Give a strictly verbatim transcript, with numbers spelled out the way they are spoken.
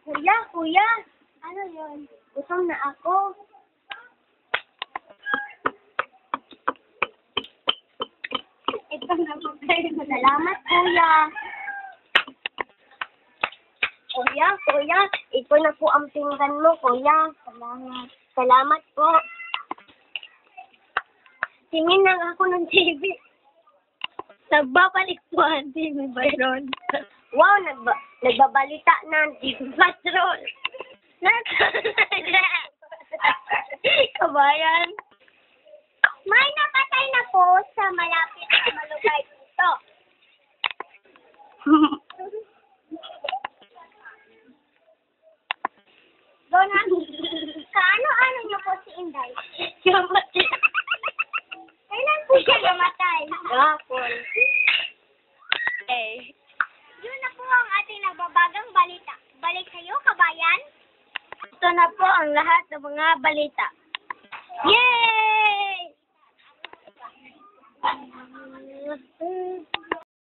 Kuya, kuya. Ano yun? Gutom na ako. Ito na po kayo. Salamat, kuya. Kuya, kuya. Ito na po ang pinggan mo, kuya. Salamat. Salamat po. Tingin lang ako ng T V. Nagbabalik po ang T V Byron. Wow, nagba nagbabalita ng T V Patrol. Kabayan. May napatay na po sa malapit na malugay dito. Dona, kaano-ano niyo po si Inday? Kamatay. Kailan po siya namatay? Gapon. Eh. Yun na po ang ating nagbabagang balita. Balik kayo, kabayan. Ito na po ang lahat ng mga balita. Yay!